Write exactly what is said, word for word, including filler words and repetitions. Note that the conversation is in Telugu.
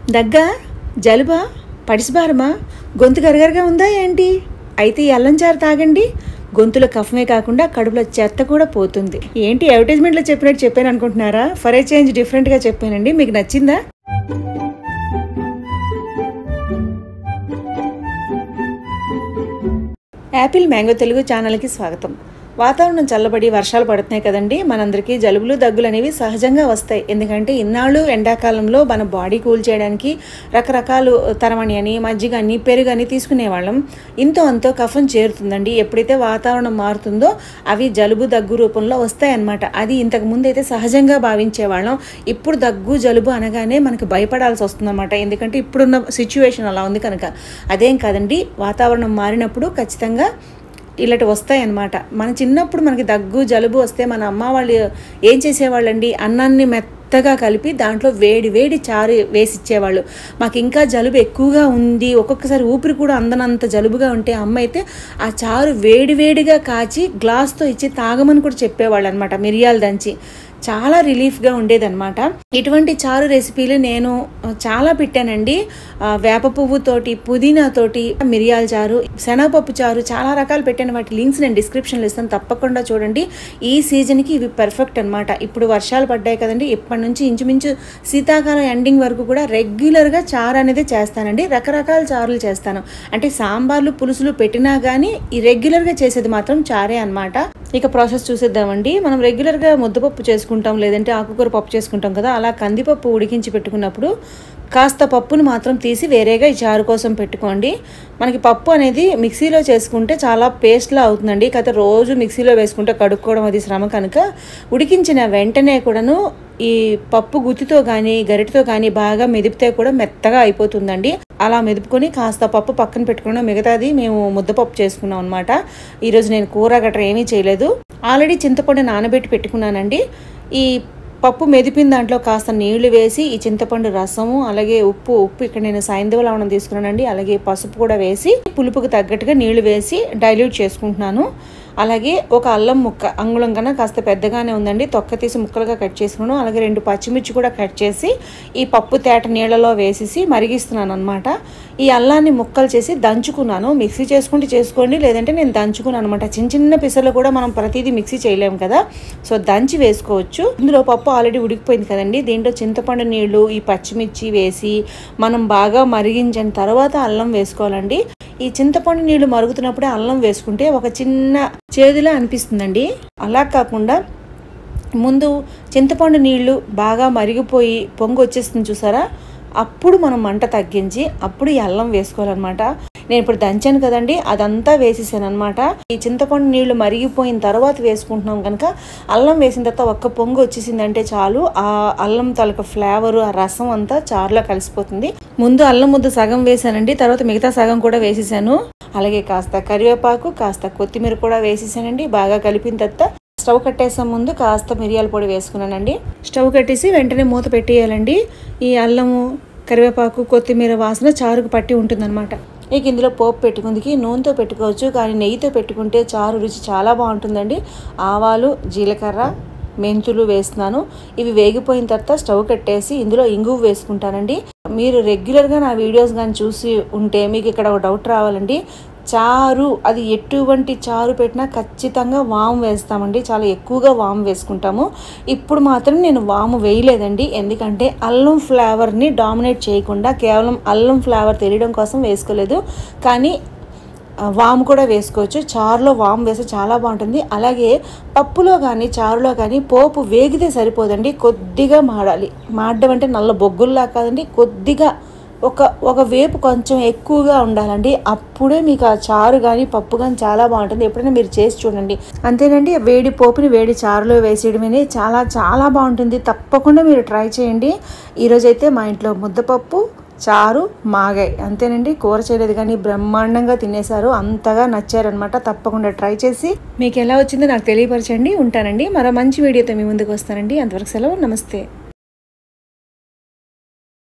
దగ్గ, జలుబా, పడిసిబారమా, గొంతు గరగరగా ఉందా ఏంటి? అయితే ఈ అల్లం చారు తాగండి. గొంతులో కఫమే కాకుండా కడుపులో చెత్త కూడా పోతుంది. ఏంటి అడ్వర్టైజ్మెంట్లో చెప్పినట్టు చెప్పాను అనుకుంటున్నారా? ఫర్ ఏ చేంజ్ డిఫరెంట్గా చెప్పానండి. మీకు నచ్చిందా? యాపిల్ మ్యాంగో తెలుగు ఛానల్కి స్వాగతం. వాతావరణం చల్లబడి వర్షాలు పడుతున్నాయి కదండి. మనందరికీ జలుబులు దగ్గులు అనేవి సహజంగా వస్తాయి. ఎందుకంటే ఇన్నాళ్ళు ఎండాకాలంలో మన బాడీ కూల్ చేయడానికి రకరకాలు తరమణి అని, మజ్జిగ అని, పెరుగు అని తీసుకునేవాళ్ళం. ఇంతో అంతో కఫం చేరుతుందండి. ఎప్పుడైతే వాతావరణం మారుతుందో అవి జలుబు దగ్గు రూపంలో వస్తాయన్నమాట. అది ఇంతకుముందు అయితే సహజంగా భావించేవాళ్ళం. ఇప్పుడు దగ్గు జలుబు అనగానే మనకి భయపడాల్సి వస్తుందన్నమాట. ఎందుకంటే ఇప్పుడున్న సిచ్యువేషన్ అలా ఉంది కనుక. అదేం కాదండి, వాతావరణం మారినప్పుడు ఖచ్చితంగా ఇలాంటి వస్తాయి అన్నమాట. మన చిన్నప్పుడు మనకి దగ్గు జలుబు వస్తే మన అమ్మ వాళ్ళు ఏం చేసేవాళ్ళండి, అన్నాన్ని మెత్తగా కలిపి దాంట్లో వేడి వేడి చారు వేసి ఇచ్చేవాళ్ళు. మాకు ఇంకా జలుబు ఎక్కువగా ఉంది, ఒక్కొక్కసారి ఊపిరి కూడా అందనంత జలుబుగా ఉంటే అమ్మ అయితే ఆ చారు వేడి వేడిగా కాచి గ్లాస్తో ఇచ్చి తాగమని కూడా చెప్పేవాళ్ళు అనమాట, మిరియాలు దంచి. చాలా రిలీఫ్గా ఉండేదన్నమాట. ఇటువంటి చారు రెసిపీలు నేను చాలా పెట్టానండి. వేప పువ్వుతోటి, పుదీనాతోటి మిరియాల చారు, శనగపప్పు చారు, చాలా రకాలు పెట్టాను. వాటి లింక్స్ నేను డిస్క్రిప్షన్లో ఇస్తాను, తప్పకుండా చూడండి. ఈ సీజన్కి ఇవి పర్ఫెక్ట్ అనమాట. ఇప్పుడు వర్షాలు పడ్డాయి కదండి, ఇప్పటి నుంచి ఇంచుమించు శీతాకాలం ఎండింగ్ వరకు కూడా రెగ్యులర్గా చారు అనేది చేస్తానండి. రకరకాల చారులు చేస్తాను. అంటే సాంబార్లు పులుసులు పెట్టినా కానీ ఈ రెగ్యులర్గా చేసేది మాత్రం చారే అనమాట. ఇక ప్రాసెస్ చూసేద్దామండి. మనం రెగ్యులర్గా ముద్దపప్పు చేసుకుంటాం, లేదంటే ఆకుకూర పప్పు చేసుకుంటాం కదా, అలా కందిపప్పు ఉడికించి పెట్టుకున్నప్పుడు కాస్త పప్పును మాత్రం తీసి వేరేగా ఈ చారు కోసం పెట్టుకోండి. మనకి పప్పు అనేది మిక్సీలో చేసుకుంటే చాలా పేస్ట్లా అవుతుందండి. కాకపోతే రోజు మిక్సీలో వేసుకుంటే కడుక్కోవడం అది శ్రమ కనుక ఉడికించిన వెంటనే కూడాను ఈ పప్పు గుత్తితో కానీ గరిటతో కానీ బాగా మెదిపితే కూడా మెత్తగా అయిపోతుందండి. అలా మెదుపుకొని కాస్త పప్పు పక్కన పెట్టుకున్నాం. మిగతాది మేము ముద్దపప్పు చేసుకున్నాం అనమాట. ఈరోజు నేను కూర గట్రా ఏమీ చేయలేదు. ఆల్రెడీ చింతపండు నానబెట్టి పెట్టుకున్నానండి. ఈ పప్పు మెదిపిన దాంట్లో కాస్త నీళ్లు వేసి ఈ చింతపండు రసము, అలాగే ఉప్పు ఉప్పు ఇక్కడ నేను సైంధవ లవణం తీసుకున్నానండి. అలాగే పసుపు కూడా వేసి పులుపుకు తగ్గట్టుగా నీళ్లు వేసి డైల్యూట్ చేసుకుంటున్నాను. అలాగే ఒక అల్లం ముక్క అంగుళం కన్నా కాస్త పెద్దగానే ఉందండి, తొక్క తీసి ముక్కలుగా కట్ చేసుకున్నాను. అలాగే రెండు పచ్చిమిర్చి కూడా కట్ చేసి ఈ పప్పు తేట నీళ్ళలో వేసేసి మరిగిస్తున్నాను అనమాట. ఈ అల్లాన్ని ముక్కలు చేసి దంచుకున్నాను. మిక్సీ చేసుకుంటే చేసుకోండి, లేదంటే నేను దంచుకున్నాను అనమాట. చిన్న చిన్న పిసలు కూడా మనం ప్రతిదీ మిక్సీ చేయలేము కదా, సో దంచి వేసుకోవచ్చు. ఇందులో పప్పు ఆల్రెడీ ఉడికిపోయింది కదండి. దీంట్లో చింతపండు నీళ్లు, ఈ పచ్చిమిర్చి వేసి మనం బాగా మరిగించిన తర్వాత అల్లం వేసుకోవాలండి. ఈ చింతపండు నీళ్లు మరుగుతున్నప్పుడే అల్లం వేసుకుంటే ఒక చిన్న చేదులా అనిపిస్తుందండి. అలా కాకుండా ముందు చింతపండు నీళ్లు బాగా మరిగిపోయి పొంగు వచ్చేస్తుంది చూసారా, అప్పుడు మనం మంట తగ్గించి అప్పుడు ఈ అల్లం వేసుకోవాలన్నమాట. నేను ఇప్పుడు దంచాను కదండి, అదంతా వేసేసాను అనమాట. ఈ చింతపండు నీళ్లు మరిగిపోయిన తర్వాత వేసుకుంటున్నాం కనుక అల్లం వేసిన తర్వాత ఒక్క పొంగు వచ్చేసిందంటే చాలు, ఆ అల్లం తాలూకా ఫ్లేవరు, ఆ రసం అంతా చారులో కలిసిపోతుంది. ముందు అల్లం ముద్ద సగం వేసానండి, తర్వాత మిగతా సగం కూడా వేసేసాను. అలాగే కాస్త కరివేపాకు, కాస్త కొత్తిమీర కూడా వేసేసానండి. బాగా కలిపిన తర్వాత స్టవ్ కట్టేసే ముందు కాస్త మిరియాల పొడి వేసుకున్నానండి. స్టవ్ కట్టేసి వెంటనే మూత పెట్టేయాలండి. ఈ అల్లము, కరివేపాకు, కొత్తిమీర వాసన చారుకు పట్టి ఉంటుందన్నమాట. ఇక ఇందులో పోపు పెట్టుకుందికి నూనెతో పెట్టుకోవచ్చు, కానీ నెయ్యితో పెట్టుకుంటే చారు రుచి చాలా బాగుంటుందండి. ఆవాలు, జీలకర్ర, మెంతులు వేస్తున్నాను. ఇవి వేగిపోయిన తర్వాత స్టవ్ కట్టేసి ఇందులో ఇంగువ వేసుకుంటానండి. మీరు రెగ్యులర్గా నా వీడియోస్ కానీ చూసి ఉంటే మీకు ఇక్కడ ఒక డౌట్ రావాలండి. చారు అది ఎటువంటి చారు పెట్టినా ఖచ్చితంగా వాము వేస్తామండి. చాలా ఎక్కువగా వాము వేసుకుంటాము. ఇప్పుడు మాత్రం నేను వాము వేయలేదండి, ఎందుకంటే అల్లం ఫ్లేవర్ని డామినేట్ చేయకుండా కేవలం అల్లం ఫ్లేవర్ తెలియడం కోసం వేసుకోలేదు. కానీ వాము కూడా వేసుకోవచ్చు. చారులో వాము వేస్తే చాలా బాగుంటుంది. అలాగే పప్పులో కానీ చారులో కానీ పోపు వేగితే సరిపోదండి, కొద్దిగా మాడాలి. మాడడం అంటే నల్ల బొగ్గుల్లా కాదండి, కొద్దిగా ఒక ఒక వేపు కొంచెం ఎక్కువగా ఉండాలండి. అప్పుడే మీకు ఆ చారు కానీ పప్పు కానీ చాలా బాగుంటుంది. ఎప్పుడైనా మీరు చేసి చూడండి. అంతేనండి, వేడి పోపుని వేడి చారులో వేసేయడమే చాలా చాలా బాగుంటుంది. తప్పకుండా మీరు ట్రై చేయండి. ఈరోజైతే మా ఇంట్లో ముద్దపప్పు, చారు, మాగాయ్ అంతేనండి. కూర చేయలేదు కానీ బ్రహ్మాండంగా తినేశారు, అంతగా నచ్చారనమాట. తప్పకుండా ట్రై చేసి మీకు ఎలా వచ్చిందో నాకు తెలియపరచండి. ఉంటానండి, మరో మంచి వీడియోతో మీ ముందుకు వస్తానండి. అంతవరకు సెలవు, నమస్తే.